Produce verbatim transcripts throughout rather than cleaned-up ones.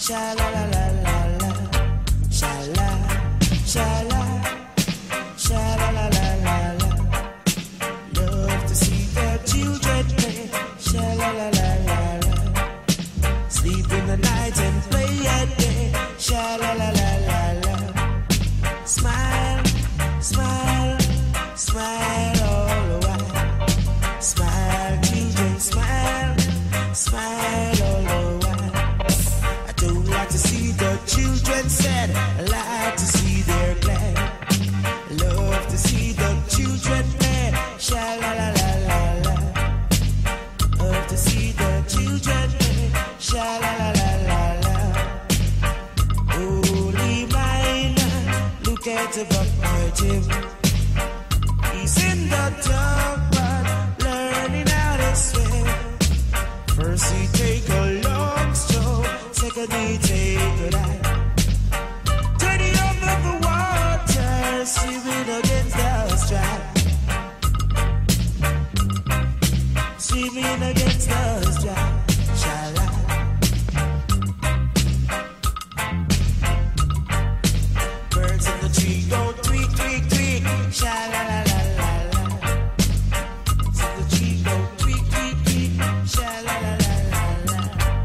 sha la la la la la, sha la, sha la, sha la la la la la. Love to see their children play, sha la la la la la. Sleep in the night and play at day, sha la la la la la. Smile, smile, smile all the while. Smile, children, smile, smile all the while. I don't like to see the children sad, I like to see they're glad. Love to see the children mad, sha la la la la la. Love to see the children mad, sha la la la la la. Holy minor, look at the bucket. He's in the dark, but learning how to swim. First he take a long stroll, second he take a dive. Turning over the water, swimming against the strap. Swimming against the strap, sha-la. Birds in the tree go tweet, tweet, tweet, sha-la-la-la-la-la. So the tree go tweet, tweet, tweet, sha-la-la-la-la-la.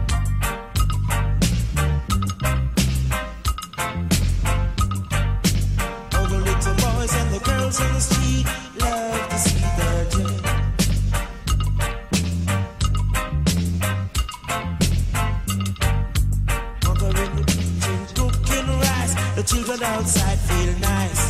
All the little boys and the girls in the street love to see the day. Mother in the kitchen cooking rice, the children outside feel nice.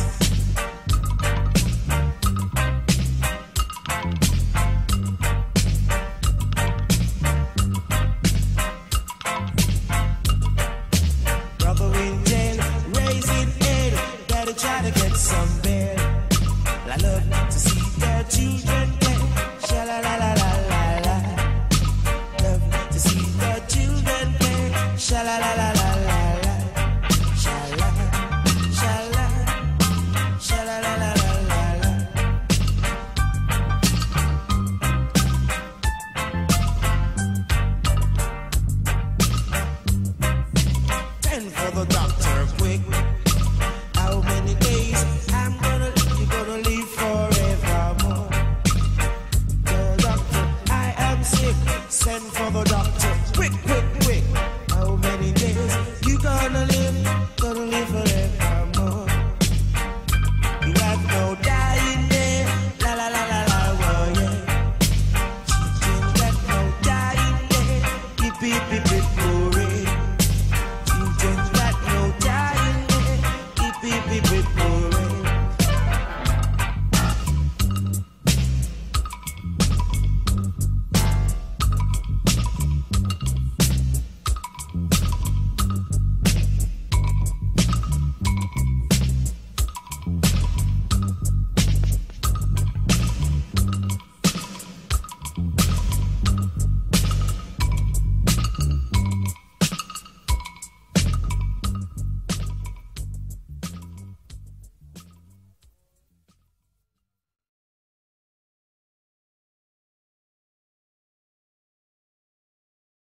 Brother in jail, raising hell, daddy try to get some bail. I love to see their children play, sha la la la la la la. Love to see their children play, sha la la la la la la. Sha la, sha la, sha la la la la la la. Ten for the doctor, quick. How many days I'm gonna you gonna live forevermore? The doctor, I am sick. Send for the doctor, quick, quick, quick. How many days you gonna live? Gonna live forevermore. You have no dying day, la la la la la, oh yeah. Children got no dying day, beep beep beep beep.